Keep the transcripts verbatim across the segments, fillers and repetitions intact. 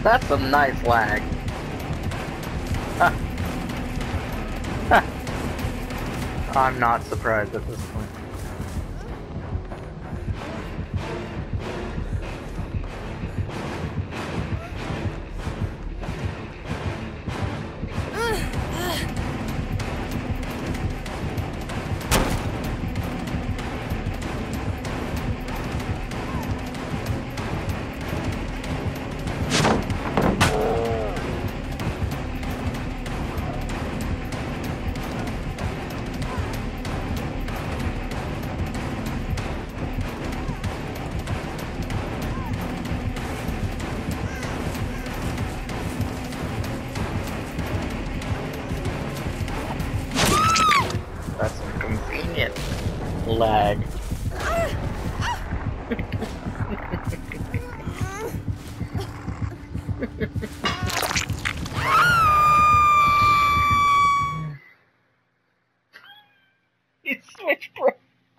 That's some nice lag. Ah. Ah. I'm not surprised at this point. That's some convenient lag. He switched bro.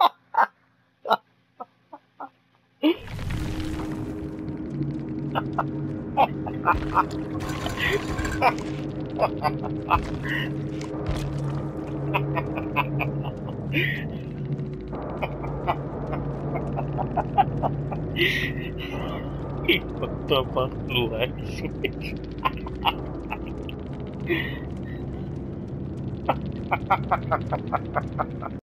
He fucked up on the Lagswitch.